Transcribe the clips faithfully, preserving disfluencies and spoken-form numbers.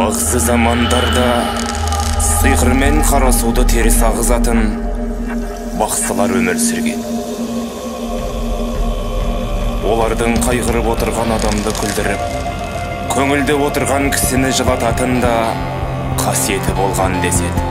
Бақсы замандарда сиқырмен қара суды теріс ағызатын бақсылар өмір сүрген. Олардың қайғырып отырған адамды күлдіріп, көңілде отырған кісіні жылататын да қасиеті болған деседі.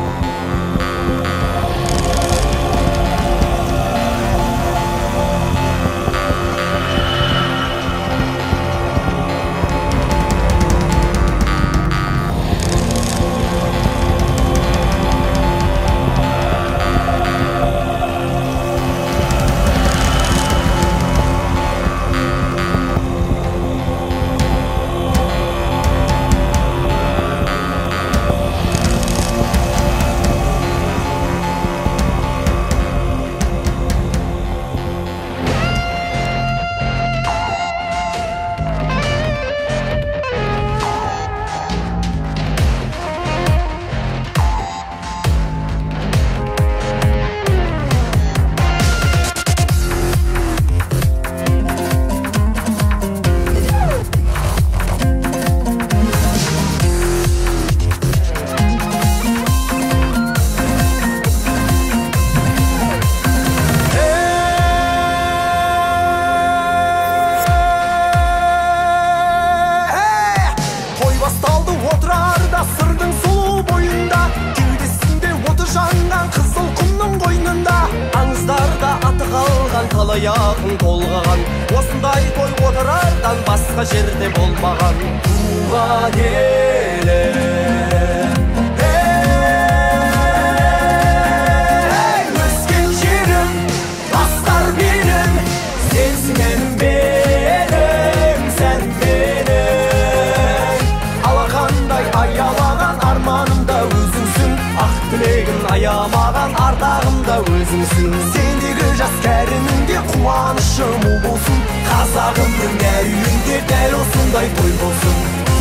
Отырарда сырдың сұлу бойында, кеудесінде оты жанған қызыл құмның қойнында. Аңыздарда аты қалған талай ақын толғаған, осындай той отырардан басқа жерде болмаған. Туған елім, өскен жерім, тастар менің, сенсің әнім менің, сән менің. Алақандай аялаған арманымда өзіңсің, ақ тілегім аямаған ардағымда өзіңсің. Сендегі жас кәрімінде қуанышым мол болсын, қазағымның әр үйінде дәл осындай той болсын.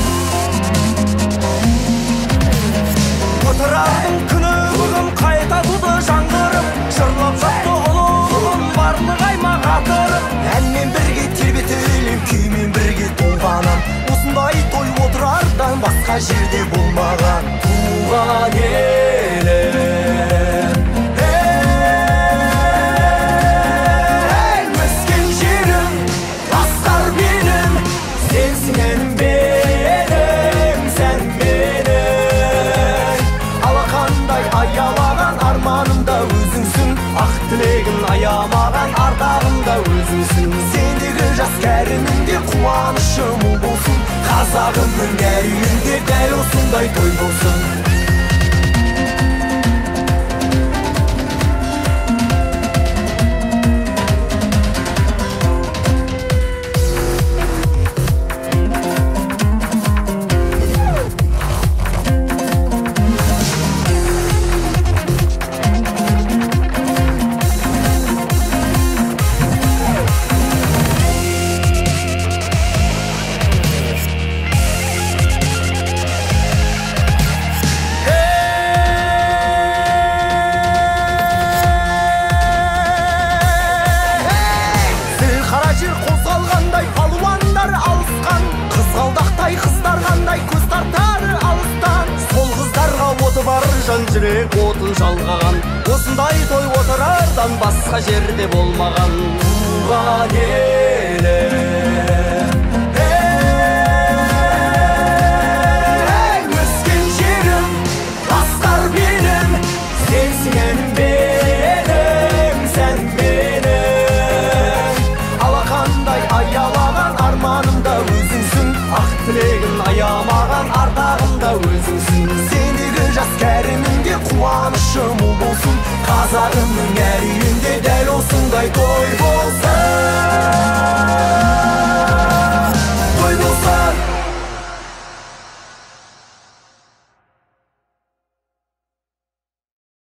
Отырардың күні бүгін қайта туды жаңғырып, жырлап жатты ұлылығын барлық аймақ атырып. Әнмен бірге тербетілем, күймен бірге толғанам, осындай той отырардан басқа жерде болмаған. Туған елім, өскен жерім, тастар менің, сенсің әнім менің, сән менің. Алақандай аялаған арманымда өзіңсің, ақ тілегім аямаған ардағымда өзіңсің. Сендегі жас кәрімінде қуанышым мол болсын, қазағымның әр үйінде дәл осындай той болсын. Қозғалғандай палуандар алысқан, қызғалдақтай қыздар қандай көз тартар алыстан. Сол қыздарға оты бар жан жүрек отын жалғаған, осындай той отырардан басқа жерде болмаған. Туған ел